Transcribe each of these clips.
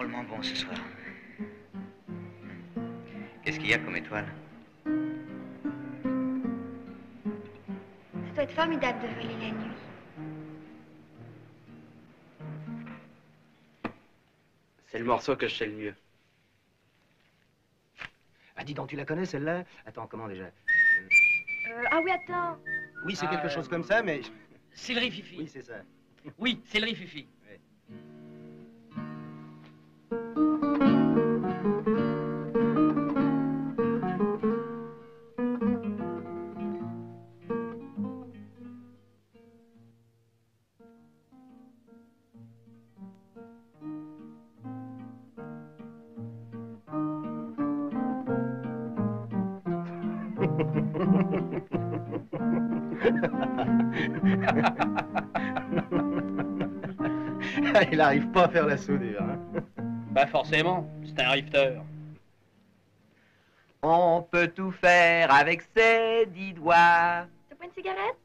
drôlement bon ce soir. Qu'est-ce qu'il y a comme étoile? Ça doit être formidable de voler la nuit. C'est le morceau que je sais le mieux. Ah, dis donc, tu la connais, celle-là? Attends, comment déjà? Ah oui, attends. Oui, c'est quelque chose comme ça, mais... C'est le rififi. Oui, c'est ça. Oui, c'est le rififi. Ouais. Il n'arrive pas à faire la soudure. Hein? Pas forcément, c'est un rifteur. On peut tout faire avec ses 10 doigts. T'as pas une cigarette?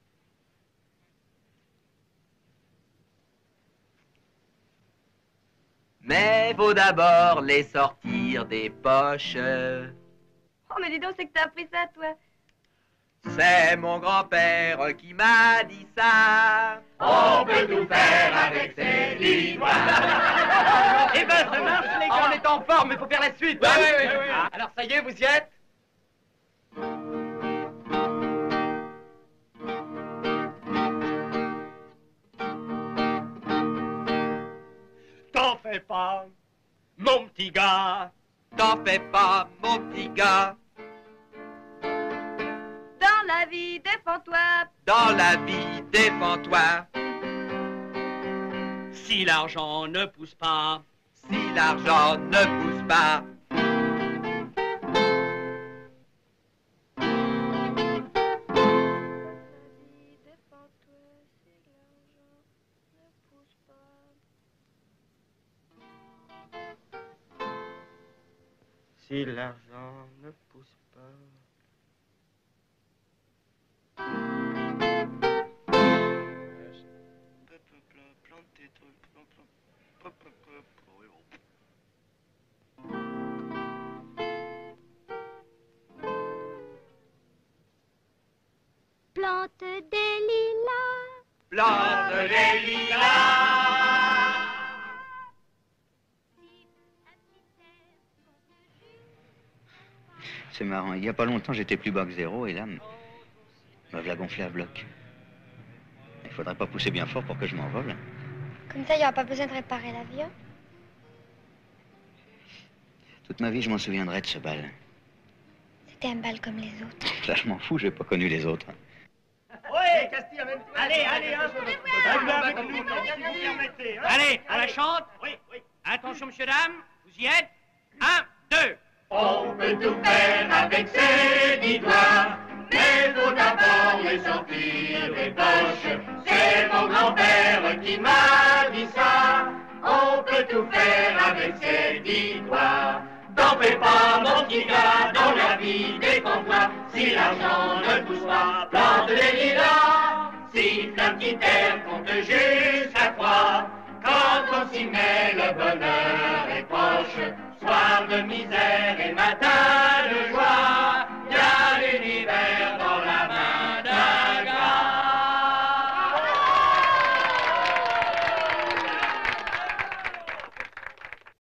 Mais faut d'abord les sortir des poches. Oh, mais dis donc, c'est que t'as appris ça, toi. C'est mon grand-père qui m'a dit ça. On peut tout faire avec ses 10 doigts. Eh ben, ça marche, les gars. On est en forme, mais faut faire la suite. Ouais. Alors, ça y est, vous y êtes? T'en fais pas, mon petit gars. T'en fais pas, mon petit gars. Dans la vie, défends-toi. Dans la vie, défends-toi. Si l'argent ne pousse pas, Si l'argent ne pousse pas. Si l'argent ne pousse pas... Plante des lilas. Plante les lilas. C'est marrant, il y a pas longtemps j'étais plus bas que zéro et là, me voilà gonflé à bloc. Il faudrait pas pousser bien fort pour que je m'envole. Comme ça, il n'y aura pas besoin de réparer l'avion. Toute ma vie, je m'en souviendrai de ce bal. C'était un bal comme les autres. Ça, je m'en fous, j'ai pas connu les autres. Ouais, Castille, amène-toi. Allez, hein. Avec nous, si vous permettez. Hein. allez, on la chante. Oui. Attention, monsieur, dame, vous y êtes. 1, 2. On peut tout faire avec ses 10 doigts, mais faut d'abord les sortir des poches. C'est mon grand-père qui m'a dit ça. On peut tout faire avec ses 10 doigts. T'en fais pas, mon petit gars, dans la vie, défends-toi. Si l'argent ne pousse pas, plante des lilas. Siffle un petit air, compte jusqu'à 3. Quand on s'y met, le bonheur est proche. Soir de misère.